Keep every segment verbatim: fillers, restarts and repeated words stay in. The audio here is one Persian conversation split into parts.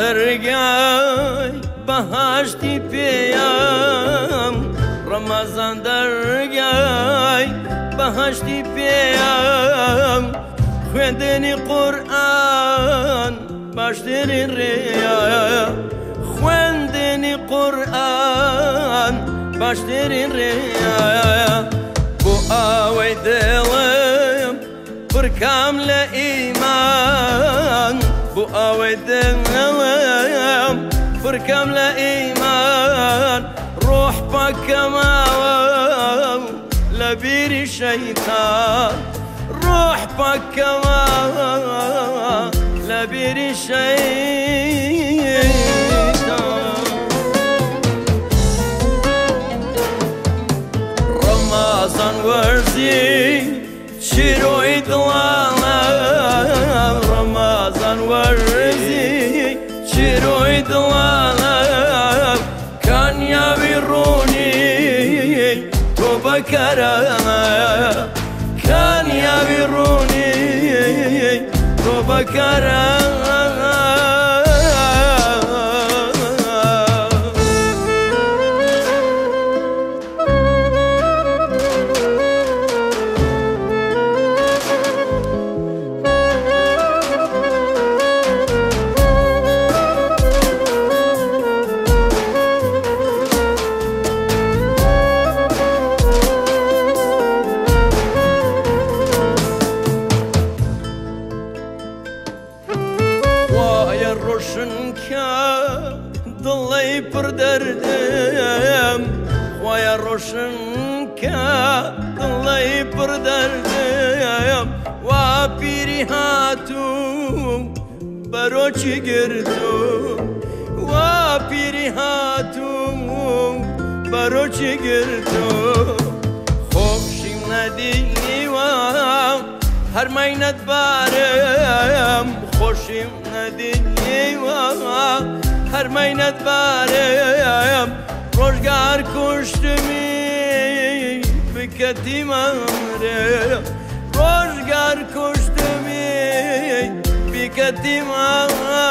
دەرگای بەهاشتی پێیان ڕەمەزان دەرگای بەهاشتی پێیان خوێندنی قورئان باشترین ڕێیە خوێندنی قورئان باشترین ڕێیە بۆ ئەوەی دڵم پڕکەم لە ئیمان بۆ ئەوەی دڵم پڕکەم لە ئیمان ڕۆح پاکەماوە لە بیری شەیتان ڕۆح پاکەماوە لە بیری شەیتان ڕەمەزان وەرزی چیرۆی دڵانە ڕەمەزان وەرزی چیرۆی دڵانە کامیابی ڕوونی تۆ بەکەرەمە کامیابی ڕوونی تۆ بەکەرەمە ڕۆشنکە دڵی پڕ دەردم خوایە ڕۆشنکە دڵی پڕ دەردم وا پیری هاتوو بەرۆکی گرتوو وا پیری هاتوو بەرۆکی گرتوو خۆشیم نەدیوە هەرمەینەت بارم خۆشیم نەدیوە هەرمەینەت بارم ڕۆژگار کوشتمی بکەتی مەمرێ ڕۆژگار کوشتمی بکەتی مەمرێ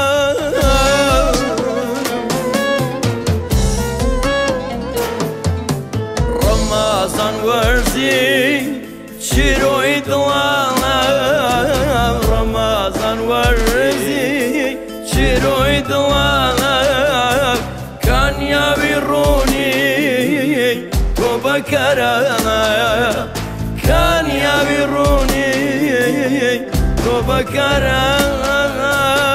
ڕەمەزان وەرزی چیرۆی دڵانە ڕەمەزان وەرزی چیرۆی دڵانە کامیابی ڕوونی تۆ بەکەرەمە کامیابی ڕوونی تۆ بەکەرەمە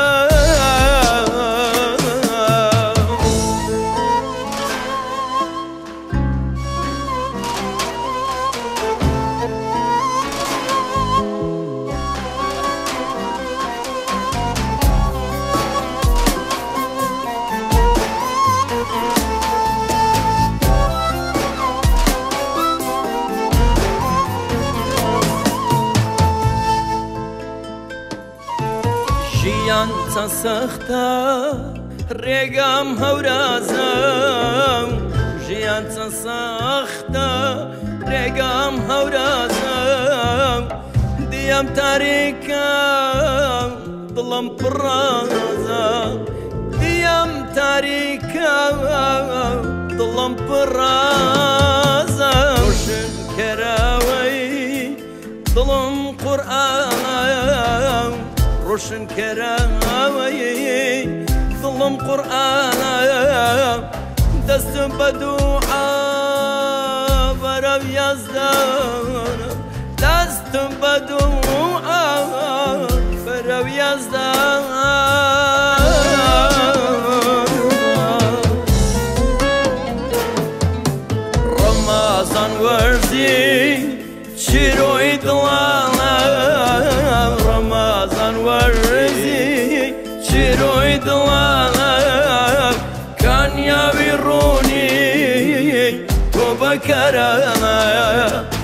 ژیان چەند سەختە ڕێگام هەورازە ژیان چەند سەختە ڕێگام هەورازە دیەم تاریکە دڵم پڕازە دیەم تاریکە دڵم پڕازە ڕۆشنکەراوەی دڵم قورئانە ڕۆشنکەراوەی دڵم قورئانە دەستم بە دوعا بەرەو یەزدانە دەستم بە دوعا بەرەو یەزدانە ڕەمەزان وەرزی چیرۆی دڵانە ڕەمەزان وەرزی چیرۆی دڵانە کامیابی ڕوونی تۆ بەکەرەمە